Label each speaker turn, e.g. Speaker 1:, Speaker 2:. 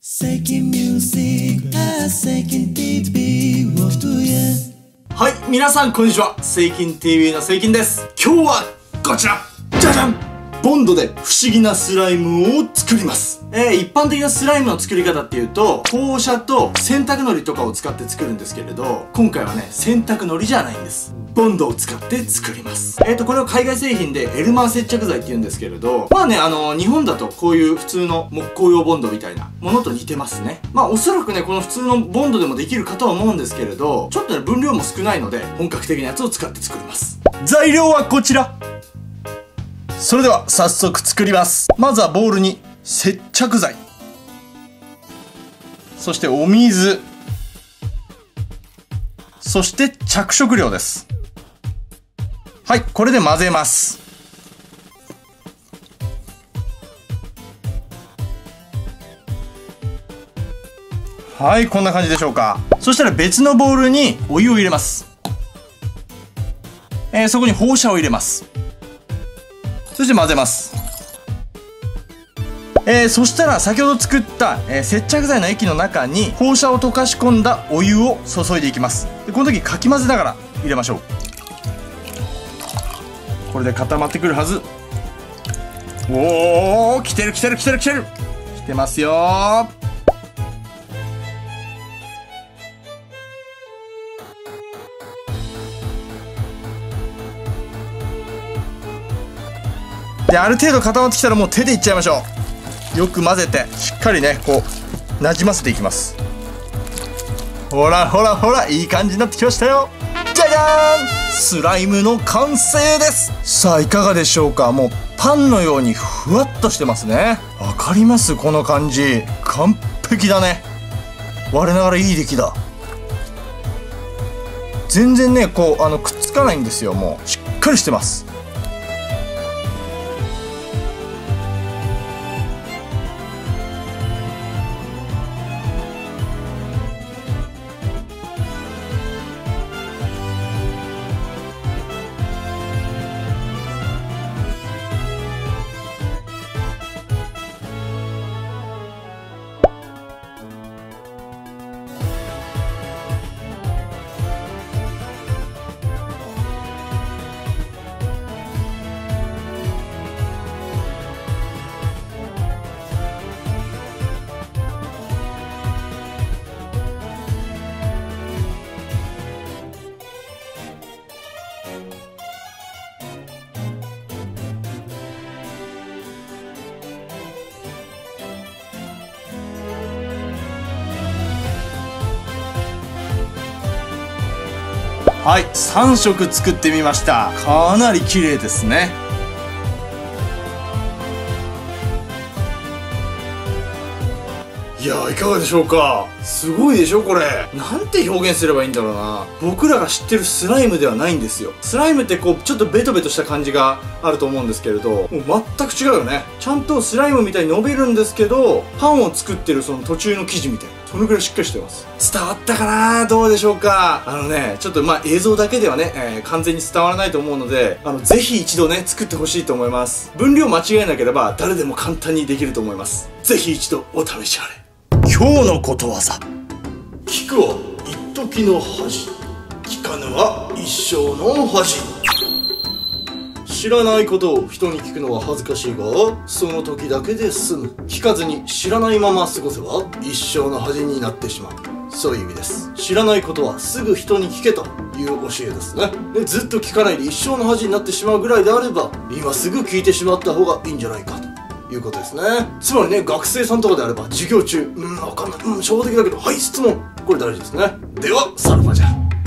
Speaker 1: Seeking music, seeking TV, what do you?
Speaker 2: はい、皆さんこんにちは。セイキン TV のセイキンです。今日はこちらじゃじゃん、ボンドで不思議なスライムを作ります。一般的なスライムの作り方っていうと、放射と洗濯のりとかを使って作るんですけれど、今回はね、洗濯のりじゃないんです。ボンドを使って作ります。これを海外製品でエルマー接着剤って言うんですけれど、まあね、日本だとこういう普通の木工用ボンドみたいなものと似てますね。まあおそらくね、この普通のボンドでもできるかとは思うんですけれど、ちょっとね、分量も少ないので、本格的なやつを使って作ります。材料はこちら。それでは早速作ります。まずはボウルに接着剤、そしてお水、そして着色料です。はい、これで混ぜます。はい、こんな感じでしょうか。そしたら別のボウルにお湯を入れます。そこに放射を入れます。そして混ぜます。そしたら先ほど作った、接着剤の液の中に放射を溶かし込んだお湯を注いでいきます。でこの時かき混ぜながら入れましょう。これで固まってくるはず。おー、来てる来てる来てる来てる来てますよー。である程度固まってきたらもう手でいっちゃいましょう。よく混ぜてしっかりね、こうなじませていきます。ほらほらほら、いい感じになってきましたよ。じゃじゃーん、スライムの完成です。さあいかがでしょうか。もうパンのようにふわっとしてますね。わかります？この感じ完璧だね。我ながらいい出来だ。全然ね、こうくっつかないんですよ。もうしっかりしてます。はい、3色作ってみました。かなり綺麗ですね。いやー、いかがでしょうか。すごいでしょこれ。なんて表現すればいいんだろうな。僕らが知ってるスライムではないんですよ。スライムってこうちょっとベトベトした感じがあると思うんですけれど、もう全く違うよね。ちゃんとスライムみたいに伸びるんですけど、パンを作ってるその途中の生地みたいな、そのぐらいしっかりしてます。伝わったかな。どうでしょうか。ちょっとまあ映像だけではね、完全に伝わらないと思うので、ぜひ一度ね、作ってほしいと思います。分量間違えなければ誰でも簡単にできると思います。ぜひ一度お試しあれ。今日のことわざ。聞くは一時の恥、聞かぬは一生の恥。知らないことを人に聞くのは恥ずかしいが、その時だけで済む。聞かずに知らないまま過ごせば一生の恥になってしまう。そういう意味です。知らないことはすぐ人に聞けという教えですね。でずっと聞かないで一生の恥になってしまうぐらいであれば、今すぐ聞いてしまった方がいいんじゃないかということですね。つまりね、学生さんとかであれば授業中、わかんない、初歩的だけど、はい、質問、これ大事ですね。ではさらばじゃ。